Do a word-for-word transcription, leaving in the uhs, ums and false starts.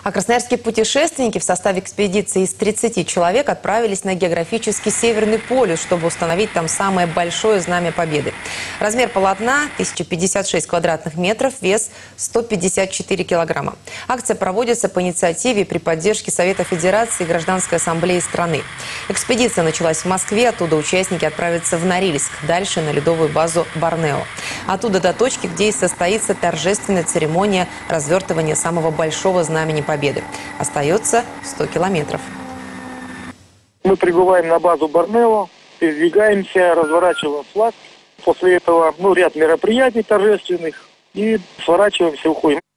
А красноярские путешественники в составе экспедиции из тридцати человек отправились на географический Северный полюс, чтобы установить там самое большое знамя Победы. Размер полотна – тысяча пятьдесят шесть квадратных метров, вес – сто пятьдесят четыре килограмма. Акция проводится по инициативе при поддержке Совета Федерации и Гражданской ассамблеи страны. Экспедиция началась в Москве, оттуда участники отправятся в Норильск, дальше на ледовую базу Борнео. Оттуда до точки, где и состоится торжественная церемония развертывания самого большого знамени Победы. Остается сто километров. Мы прибываем на базу Борнео, передвигаемся, разворачиваем флаг. После этого ну, ряд мероприятий торжественных и сворачиваемся, уходим.